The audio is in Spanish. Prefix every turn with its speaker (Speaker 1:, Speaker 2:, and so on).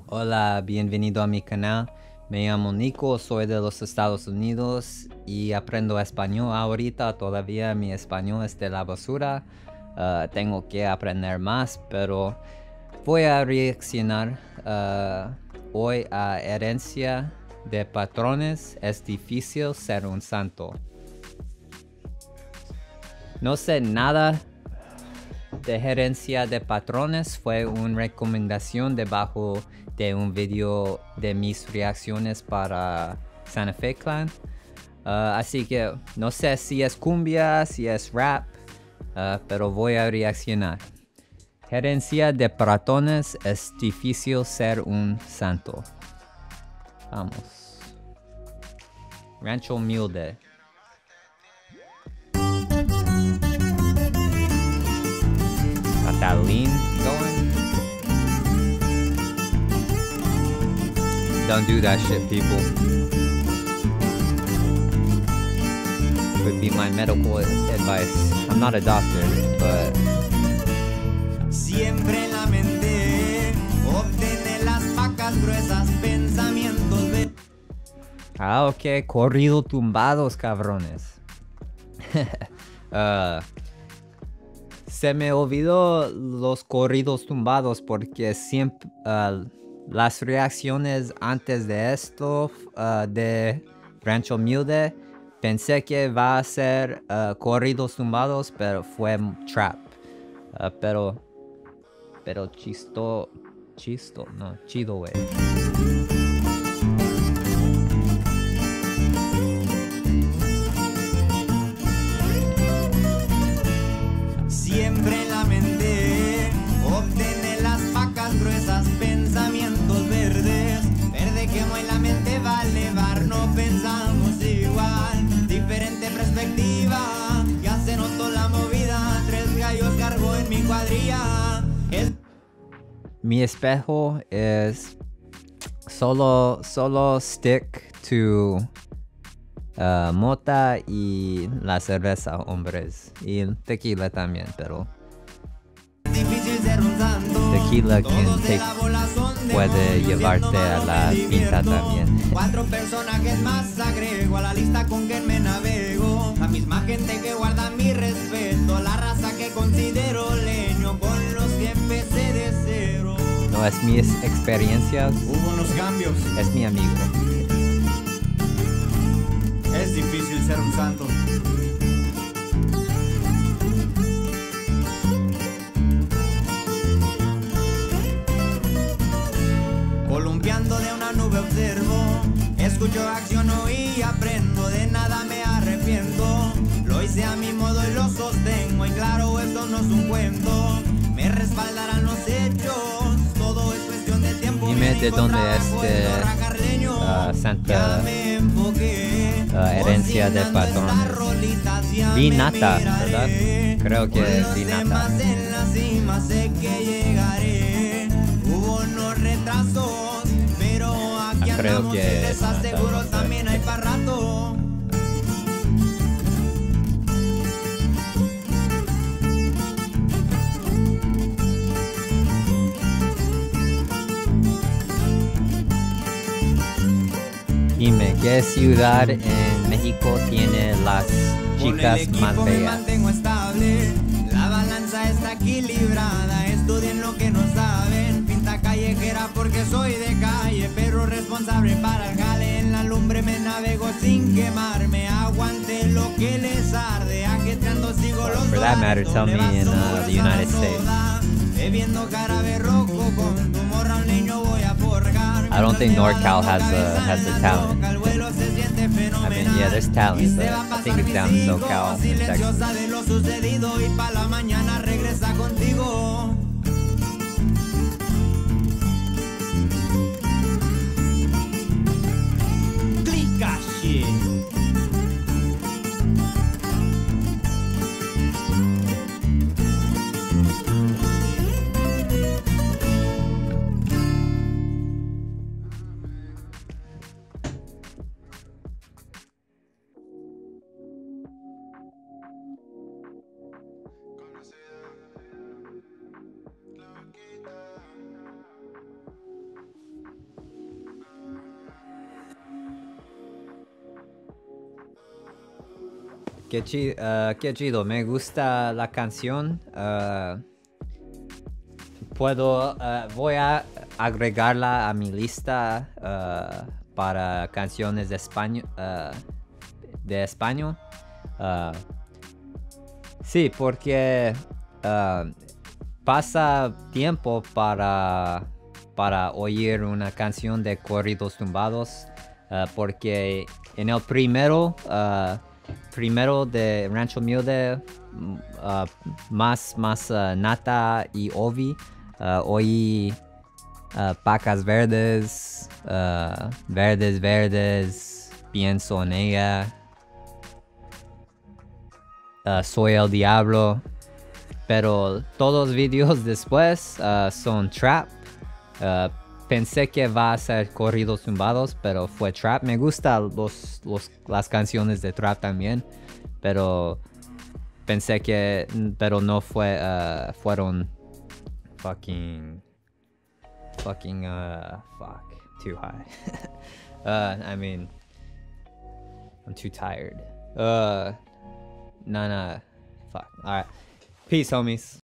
Speaker 1: Hola, bienvenido a mi canal. Me llamo Nico, soy de los Estados Unidos y aprendo español ahorita. Todavía mi español es de la basura. Tengo que aprender más, pero voy a reaccionar hoy a Herencia de Patrones. Es difícil ser un santo. No sé nada de Herencia de Patrones. Fue una recomendación debajo de un video de mis reacciones para Santa Fe Clan. Así que no sé si es cumbia, si es rap, pero voy a reaccionar. Herencia de Patrones, es difícil ser un santo. Vamos. Rancho Humilde. Catalin going. Don't do that shit, people. Would be my medical advice. I'm not a doctor, but
Speaker 2: siempre en la mente obtener las vacas gruesas, pensamientos de...
Speaker 1: ok, corrido tumbados, cabrones. Se me olvidó los corridos tumbados porque siempre las reacciones antes de esto de Rancho Humilde pensé que va a ser corridos tumbados, pero fue trap. Pero chido, güey.
Speaker 2: Siempre en la mente obtener las vacas gruesas, pensamientos verdes. Verde quemo en la mente va a elevar, no pensamos igual. Diferente perspectiva, ya se notó la movida. 3 gallos cargo en mi cuadrilla.
Speaker 1: Mi espejo es solo stick to mota y la cerveza, hombres, y el tequila también, pero tequila puede llevarte a la pinta también.
Speaker 2: 4 personajes más agrego a la lista con quien me navego. La misma gente que guarda mi respeto, la raza que considero leño, con los que empecé de cero.
Speaker 1: No es mis experiencias,
Speaker 2: Hubo unos cambios.
Speaker 1: es mi amigo.
Speaker 2: Es difícil ser un santo. Columpiando de una nube observo, escucho, acciono y aprendo. De nada me arrepiento, lo hice a mi modo y lo sostengo. Y claro, esto no es un cuento, me respaldarán los hechos. Todo es cuestión de tiempo.
Speaker 1: Dime de dónde es de Santa Herencia de Patrones. Vinata, ¿verdad? Creo que es Vinata.
Speaker 2: En la cima sé que llegaré. Hubo unos retrasos, pero aquí
Speaker 1: Creo
Speaker 2: andamos
Speaker 1: que
Speaker 2: y les
Speaker 1: es
Speaker 2: aseguro
Speaker 1: Vinata,
Speaker 2: también hay para rato.
Speaker 1: Dime, ¿qué ciudad en México tiene las chicas más
Speaker 2: Me
Speaker 1: bellas?
Speaker 2: mantengo estable, la balanza está equilibrada. Estudien lo que no saben, pinta callejera porque soy de calle, pero responsable para el jale. En la lumbre me navego sin quemarme, aguante lo que les arde, ajetreando sigo los
Speaker 1: For that matter, tell me in the United States.
Speaker 2: Bebiendo jarabe rojo con tu morra un niño voy a forjar.
Speaker 1: I don't think NorCal has the talent.
Speaker 2: El vuelo se siente
Speaker 1: I mean, yeah, there's talent, but I think it's down in SoCal, in Texas.
Speaker 2: silenciosa de lo sucedido y pa' la mañana regresa contigo. Clica shit.
Speaker 1: qué chido. Me gusta la canción. Voy a agregarla a mi lista para canciones de español. Sí, porque pasa tiempo para oír una canción de corridos tumbados, porque en el primero de Rancho Humilde, más Nata y Ovi, oí Pacas Verdes, Verdes, Pienso en ella, Soy el Diablo. Pero todos los videos después son trap. Pensé que va a ser corridos tumbados, pero fue trap. Me gustan las canciones de trap también, pero pensé que, pero no fueron fucking, fuck, too high. I mean, I'm too tired. Nah, fuck. All right. Peace, homies.